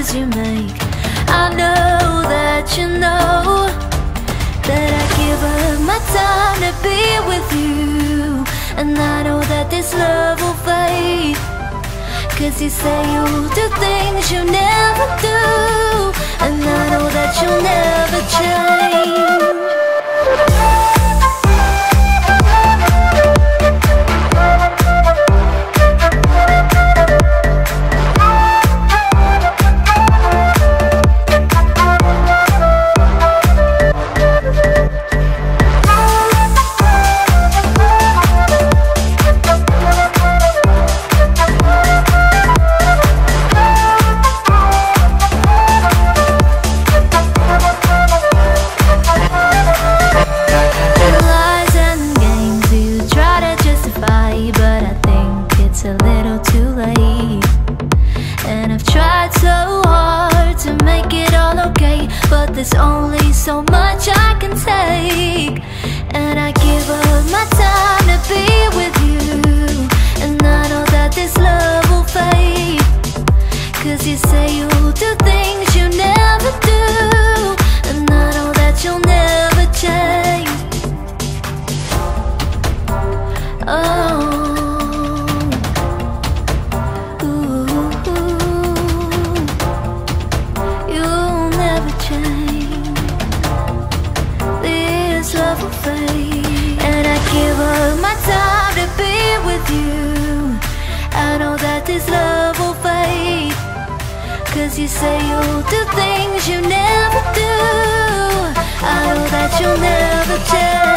promises you make. I know that you know that I give up my time to be with you. And I know that this love will fade, 'cause you say you'll do things you never do. And I know that you'll never change. There's only so much I can take, and I give up my time to be with you. And I know that this love will fade, 'cause you say you'll do things you never do. And I know that you'll never change. Oh, you'll never change. Love will fade, and I give up my time to be with you. I know that this love will fade, 'cause you say you'll do things you never do. I know that you'll never change.